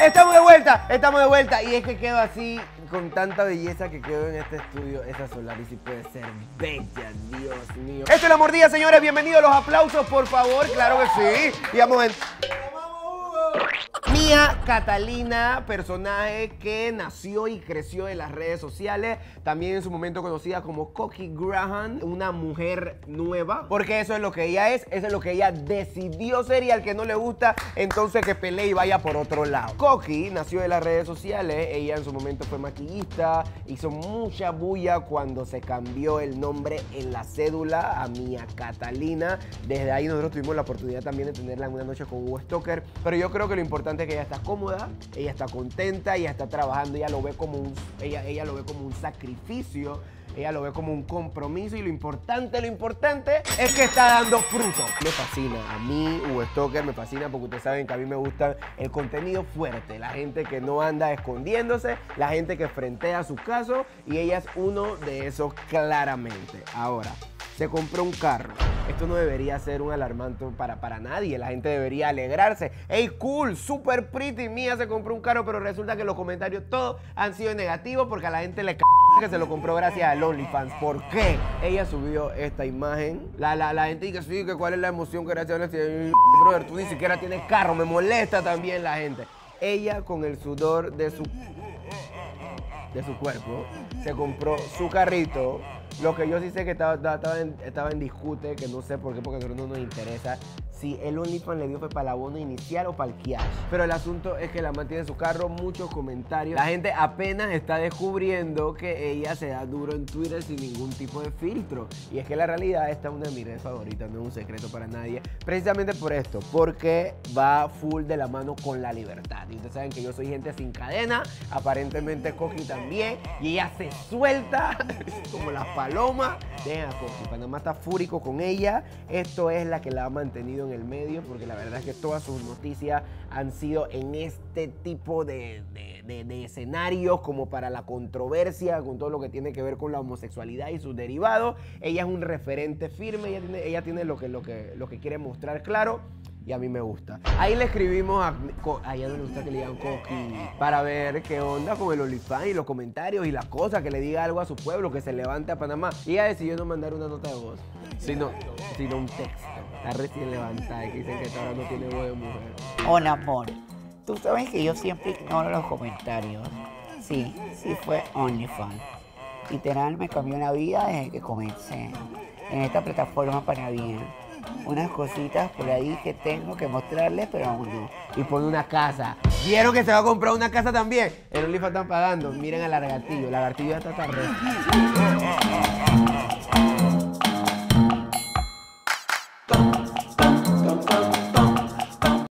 Estamos de vuelta. Y es que quedo así, con tanta belleza que quedo en este estudio. Esa Solari sí puede ser bella, Dios mío. Esto es La Mordida, señores. Bienvenidos, los aplausos, por favor. Claro que sí. Y vamos en... Mía Catalina, personaje que nació y creció en las redes sociales, también en su momento conocida como Coqui Graham, una mujer nueva, porque eso es lo que ella es, eso es lo que ella decidió ser, y al que no le gusta, entonces que pelee y vaya por otro lado. Coqui nació en las redes sociales, ella en su momento fue maquillista, hizo mucha bulla cuando se cambió el nombre en la cédula a Mía Catalina. Desde ahí nosotros tuvimos la oportunidad también de tenerla en Una Noche con Hugo Stoker, pero yo creo que lo importante es que ella está cómoda, ella está contenta, ella está trabajando, ella lo ve como un sacrificio, ella lo ve como un compromiso, y lo importante es que está dando fruto. Me fascina, a mí Hugo Stoker me fascina, porque ustedes saben que a mí me gusta el contenido fuerte, la gente que no anda escondiéndose, la gente que frentea sus casos, y ella es uno de esos claramente. Ahora, se compró un carro. Esto no debería ser un alarmante para nadie. La gente debería alegrarse. ¡Ey, cool! Super pretty. Mía se compró un carro, pero resulta que los comentarios todos han sido negativos porque a la gente le que se lo compró gracias al OnlyFans. ¿Por qué? Ella subió esta imagen. La gente dice, sí, que cuál es la emoción que gracias a OnlyFans. Brother, tú ni siquiera tienes carro. Me molesta también la gente. Ella, con el sudor de su cuerpo, se compró su carrito. Lo que yo sí sé que estaba en discute, que no sé por qué, porque a nosotros no nos interesa si el OnlyFans le dio fue para el abono inicial o para el cash. Pero el asunto es que la mantiene en su carro, muchos comentarios. La gente apenas está descubriendo que ella se da duro en Twitter sin ningún tipo de filtro. Y es que la realidad, esta es una de mis redes favoritas, no es un secreto para nadie. Precisamente por esto, porque va full de la mano con la libertad. Y ustedes saben que yo soy gente sin cadena, aparentemente Coqui también. Y ella se suelta como las palomas. Dejen a Coqui. Panamá está fúrico con ella. Esto es la que la ha mantenido en el medio, porque la verdad es que todas sus noticias han sido en este tipo de escenarios, como para la controversia, con todo lo que tiene que ver con la homosexualidad y sus derivados. Ella es un referente firme, ella tiene lo que quiere mostrar claro. Y a mí me gusta. Ahí le escribimos a ella no le gusta que le digan Coqui, para ver qué onda con el OnlyFans y los comentarios y las cosas, que le diga algo a su pueblo, que se levante a Panamá. Y ella decidió no mandar una nota de voz, sino un texto. Está recién levantada, y que dicen que ahora no tiene voz de mujer. Hola, amor. Tú sabes que yo siempre ignoro los comentarios. Sí fue OnlyFans. Literal, me cambió la vida desde que comencé en esta plataforma para bien. Unas cositas por ahí que tengo que mostrarles, pero aún no. Y pone una casa. ¿Vieron que se va a comprar una casa también? El OnlyFans están pagando. Miren al Lagartillo. El Lagartillo ya está tarde.